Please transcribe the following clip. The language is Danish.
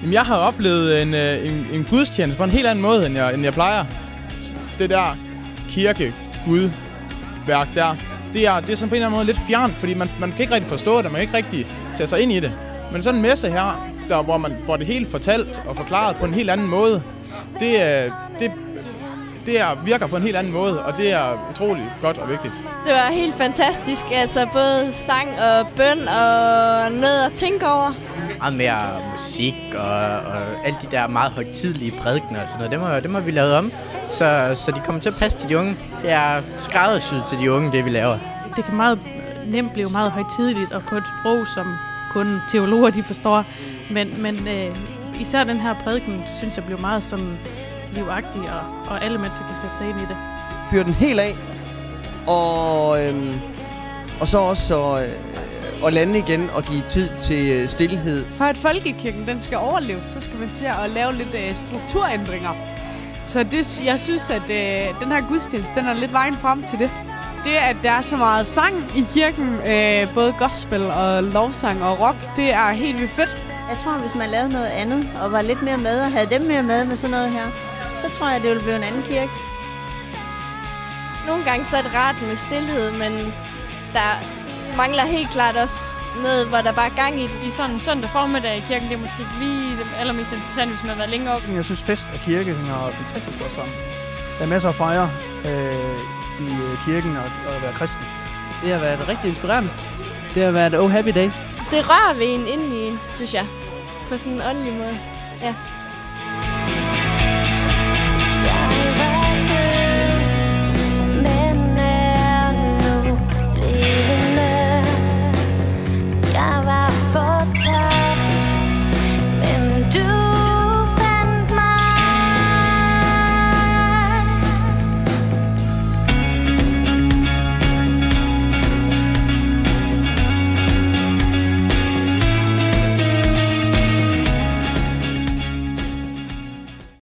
Jeg har oplevet en gudstjeneste på en helt anden måde, end jeg plejer. Det der kirke-gudværk der, det er sådan på en eller anden måde lidt fjernt, fordi man kan ikke rigtig forstå det, man kan ikke rigtig sætte sig ind i det. Men sådan en messe her, hvor man får det helt fortalt og forklaret på en helt anden måde, det virker på en helt anden måde, og det er utrolig godt og vigtigt. Det var helt fantastisk, altså både sang og bøn og noget at tænke over. Meget mere musik og alle de der meget højtidelige prædikener og sådan noget, dem har vi lavet om, så de kommer til at passe til de unge. Det er skræddersyet til de unge, det vi laver. Det kan meget nemt blive meget højtideligt og på et sprog, som kun teologer de forstår, men især den her prædiken, synes jeg, blev meget sådan livagtig, og alle mennesker kan sætte sig ind i det. Fyre den helt af, og så også at lande igen og give tid til stillhed. For at folkekirken den skal overleve, så skal man til at lave lidt strukturændringer. Så jeg synes, at den her gudstjeneste, den er lidt vejen frem til det. Det, at der er så meget sang i kirken, både gospel og lovsang og rock, det er helt vildt fedt. Jeg tror, hvis man lavede noget andet og var lidt mere med og havde dem mere med sådan noget her, så tror jeg, det ville blive en anden kirke. Nogle gange så er det rart med stilhed, men der mangler helt klart også noget, hvor der bare er gang i det. I sådan en søndag formiddag i kirken, det er måske ikke lige det allermest interessant, hvis man har været længe op. Jeg synes, fest og kirke hænger fantastisk for os sammen. Der er masser at fejre i kirken og at være kristen. Det har været rigtig inspirerende. Det har været oh happy day. Det rører ved en indeni, synes jeg, på sådan en åndelig måde. Ja.